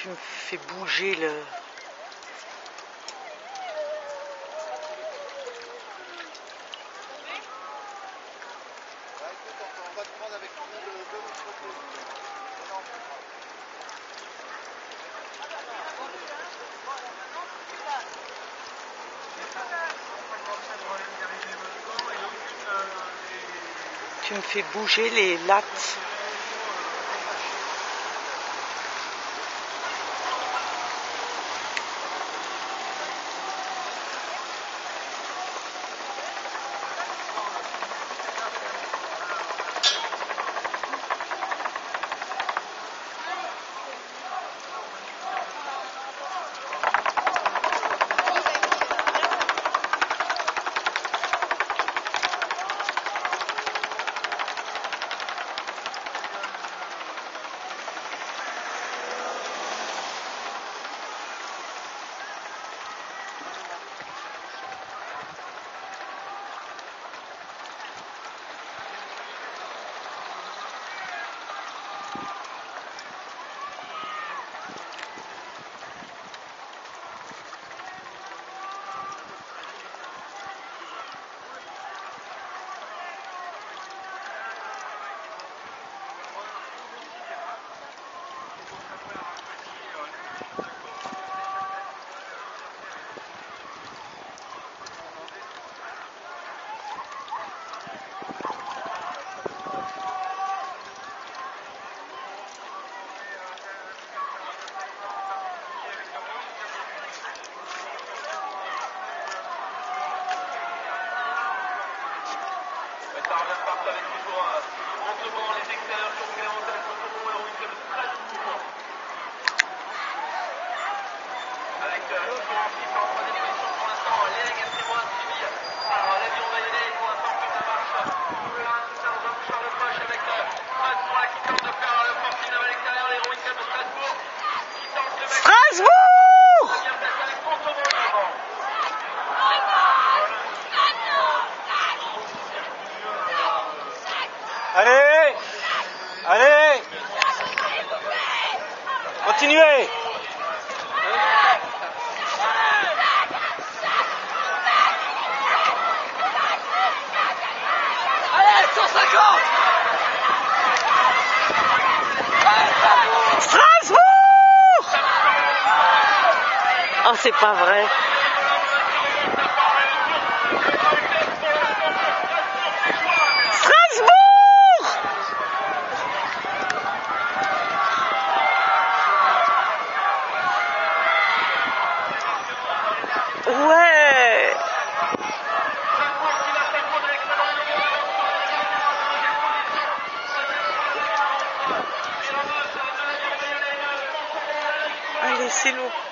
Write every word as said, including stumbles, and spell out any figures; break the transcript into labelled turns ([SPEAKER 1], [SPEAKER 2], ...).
[SPEAKER 1] Tu me fais bouger le... Tu me fais bouger les lattes.
[SPEAKER 2] Avec toujours en devant les extérieurs qui ont fait l'avantage contre le Héroïque de Strasbourg. Avec toujours en piste en troisième position pour l'instant, Léa Gastémois suivi par l'avion Vaillé pour l'instant plus la marche. Tout là, tout ça dans un bouchard de poche avec Strasbourg qui tente de faire le forcing à l'extérieur, l'Héroïque de Strasbourg qui tente de mettre.
[SPEAKER 1] Strasbourg!
[SPEAKER 2] Bien placé avec Montauban devant.
[SPEAKER 3] Allez! Allez! Continuez!
[SPEAKER 2] Allez, cent cinquante!
[SPEAKER 1] Strasbourg! Oh, c'est pas vrai. Ouais. Allez, c'est lourd.